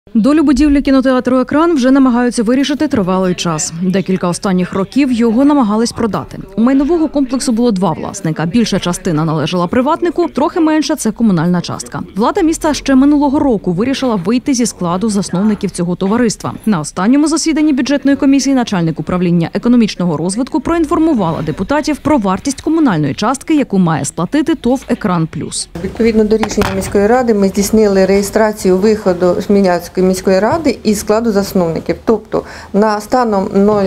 Долю будівлі кінотеатру «Екран» вже намагаються вирішити тривалий час. Декілька останніх років його намагались продати. У майнового комплексу було два власника. Більша частина належала приватнику, трохи менша – це комунальна частка. Влада міста ще минулого року вирішила вийти зі складу засновників цього товариства. На останньому засіданні бюджетної комісії начальник управління економічного розвитку проінформувала депутатів про вартість комунальної частки, яку має сплатити ТОВ «Екран Плюс». Відповідно до рішення міської ради ми здійснили реєстрацію виходу Смілянської міської ради із складу засновників. Тобто на станом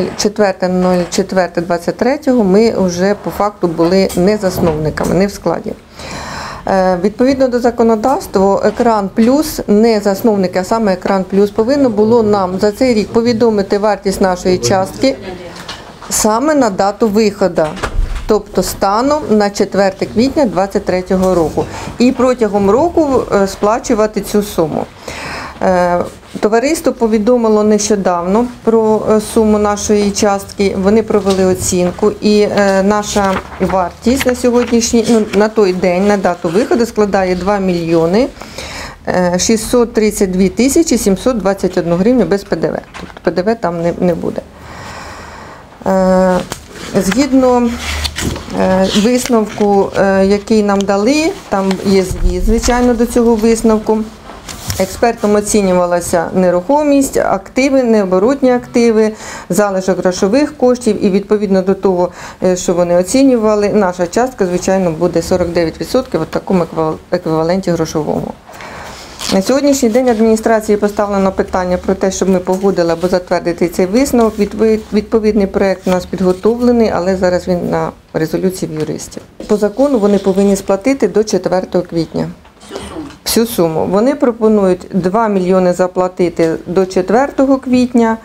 04.04.23 ми вже по факту були не засновниками, не в складі. Відповідно до законодавства, «Екран Плюс», не засновники, а саме «Екран Плюс», повинно було нам за цей рік повідомити вартість нашої частки саме на дату виходу. Тобто станом на 4 квітня 2023 року. І протягом року сплачувати цю суму. Товариство повідомило нещодавно про суму нашої частки, вони провели оцінку і наша вартість на сьогоднішній, на той день, на дату виходу складає 2 мільйони 632 тисячі 721 гривню без ПДВ. Тобто ПДВ там не буде. Згідно висновку, який нам дали, там є звіт, звичайно, до цього висновку. Експертом оцінювалася нерухомість, активи, необоротні активи, залишок грошових коштів і відповідно до того, що вони оцінювали, наша частка, звичайно, буде 49% в такому еквіваленті грошовому. На сьогоднішній день адміністрації поставлено питання про те, щоб ми погодили або затвердити цей висновок. Відповідний проєкт у нас підготовлений, але зараз він на резолюції в юристів. По закону вони повинні сплатити до 4 квітня. Всю суму. Вони пропонують 2 мільйони заплатити до 4 квітня,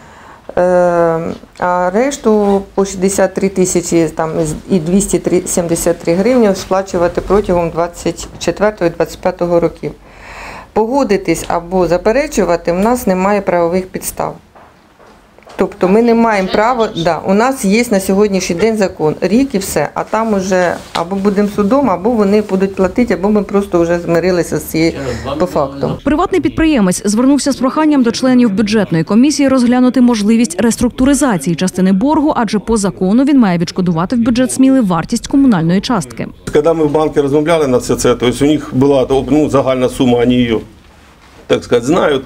а решту по 63 тисячі і 273 гривні сплачувати протягом 24-25 років. Погодитись або заперечувати в нас немає правових підстав. Тобто ми не маємо права, у нас є на сьогоднішній день закон, рік і все, а там уже або будемо судом, або вони будуть платити, або ми просто вже змирилися з цією по факту. Приватний підприємець звернувся з проханням до членів бюджетної комісії розглянути можливість реструктуризації частини боргу, адже по закону він має відшкодувати в бюджет Сміли вартість комунальної частки. Коли ми в банку розмовляли на все це, то у них була загальна сума, вони її, так сказати, знають.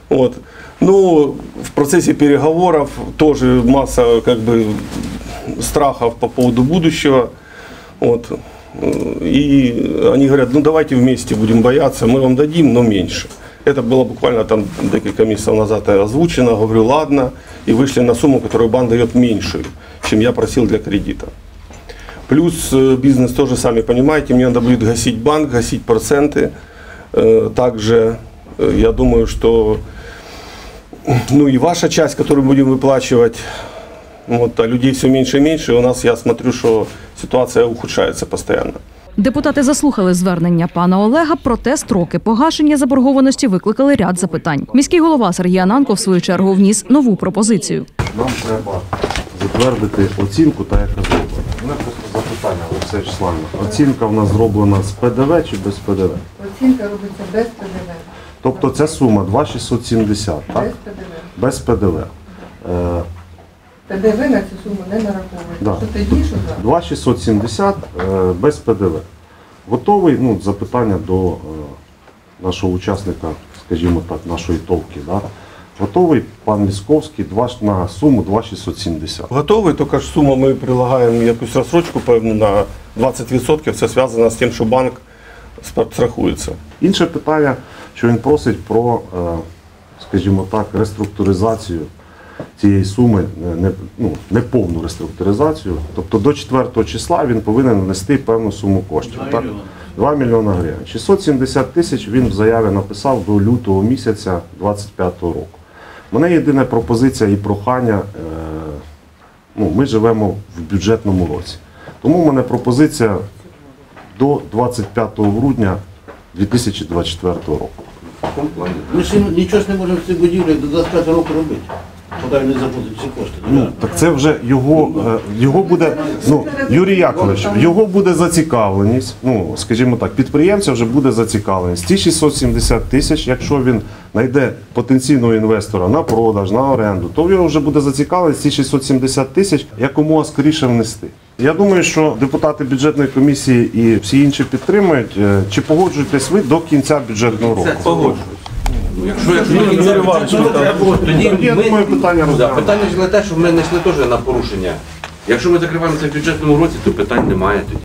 В процессе переговоров тоже масса страхов по поводу будущего. И они говорят, давайте вместе будем бояться, мы вам дадим, но меньше. Это было буквально несколько месяцев назад озвучено, говорю, ладно, и вышли на сумму, которую банк дает меньшую, чем я просил для кредита. Плюс бизнес тоже, сами понимаете, мне надо будет гасить банк, гасить проценты. Также я думаю, что и ваша часть, которую будем выплачивать, а людей все меньше и меньше, у нас, я смотрю, что ситуация ухудшается постоянно. Депутати заслухали звернення пана Олега, проте строки погашення заборгованості викликали ряд запитань. Міський голова Сергій Ананко, в свою чергу, вніс нову пропозицію. Нам треба затвердити оцінку, та яка зроблена. У мене просто запитання, Олексій Вячеславович. Оцінка в нас зроблена з ПДВ чи без ПДВ? Оцінка робиться без ПДВ. Тобто ця сума 2,670, так? Без ПДВ. ПДВ на цю суму не нараховується. Да. Що тоді, що так? 2,670 без ПДВ. Готовий, запитання до нашого учасника, скажімо так, нашої товки. Да? Готовий пан Лісковський на суму 2,670. Готовий, тільки ж сума ми прилагаємо якусь розстрочку певну на 20%, це зв'язано з тим, що банк страхується. Інше питання, що він просить про, скажімо так, реструктуризацію цієї суми, не повну реструктуризацію. Тобто до 4 числа він повинен внести певну суму коштів. 2 мільйони гривень. 670 тисяч він в заяві написав до лютого місяця 2025 року. У мене єдина пропозиція і прохання, ми живемо в бюджетному році. Тому в мене пропозиція до 25 грудня 2024 року. Ми ж нічого ж не можемо в цій будівлі до 25 року робити. поки він не заплатить ці кошти. Ну, так це вже його буде, Юрій Яковлевич, його буде зацікавленість, скажімо так, підприємця вже буде зацікавленість. Ті 670 тисяч, якщо він знайде потенційного інвестора на продаж, на оренду, то в його вже буде зацікавленість ці 670 тисяч якомога скоріше внести. Я думаю, що депутати бюджетної комісії і всі інші підтримують. Чи погоджуєтесь ви до кінця бюджетного року? Погоджуюсь. Тоді Я думаю, питання розглянемо. питання ж не те, що ми не йшли теж на порушення. Якщо ми закриваємо це в бюджетному році, то питань немає тоді.